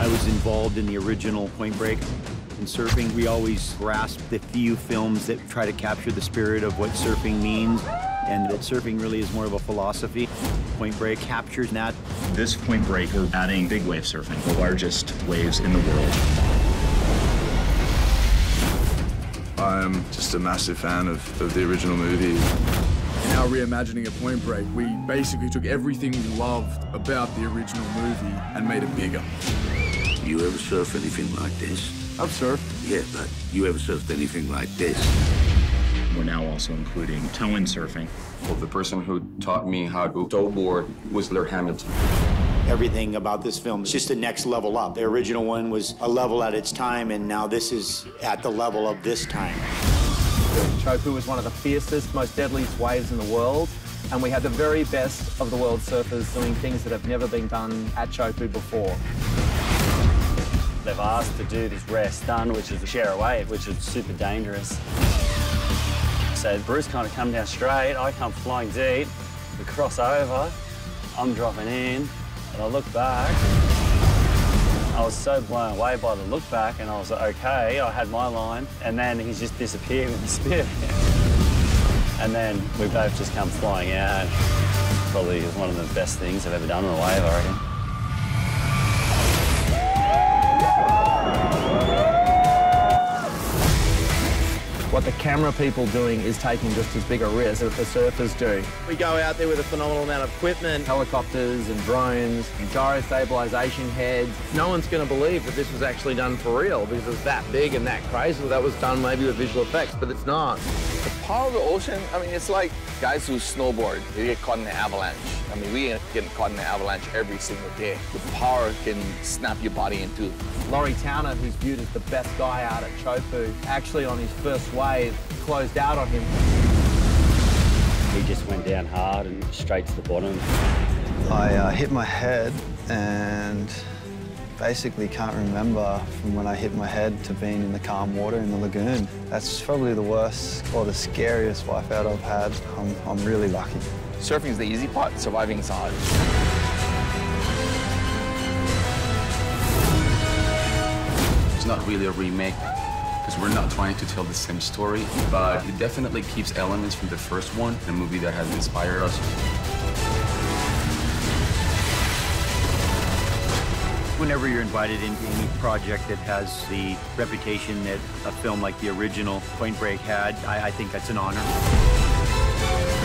I was involved in the original Point Break. In surfing, we always grasp the few films that try to capture the spirit of what surfing means, and that surfing really is more of a philosophy. Point Break captures that. This Point Break, we're adding big wave surfing, the largest waves in the world. I'm just a massive fan of the original movie. In our reimagining of Point Break, we basically took everything we loved about the original movie and made it bigger. You ever surf anything like this? I've surfed. Yeah, but you ever surfed anything like this? We're now also including toe-in surfing. Well, the person who taught me how to snowboard was Laird Hamilton. Everything about this film is just the next level up. The original one was a level at its time, and now this is at the level of this time. Chopu was one of the fiercest, most deadliest waves in the world, and we had the very best of the world surfers doing things that have never been done at Chopu before. They've asked to do this rare stunt, which is a share a wave, which is super dangerous. So Bruce kind of come down straight, I come flying deep, we cross over, I'm dropping in, and I look back. I was so blown away by the look back, and I was like, okay, I had my line, and then he's just disappeared with the spear. And then we both just come flying out. Probably was one of the best things I've ever done on a wave, I reckon. What the camera people doing is taking just as big a risk as the surfers do. We go out there with a phenomenal amount of equipment. Helicopters and drones and gyro stabilization heads. No one's going to believe that this was actually done for real because it's that big and that crazy. That was done maybe with visual effects, but it's not. The power of the ocean, I mean, it's like guys who snowboard, they get caught in an avalanche. I mean, we get caught in an avalanche every single day. The power can snap your body in two. Laurie Towner, who's viewed as the best guy out at Chopu, actually on his first wave closed out on him. He just went down hard and straight to the bottom. I hit my head and basically can't remember from when I hit my head to being in the calm water in the lagoon. That's probably the worst or the scariest wipeout I've had. I'm really lucky. Surfing is the easy part, surviving is hard. It's not really a remake, because we're not trying to tell the same story, but it definitely keeps elements from the first one, a movie that has inspired us. Whenever you're invited into any project that has the reputation that a film like the original Point Break had, I think that's an honor.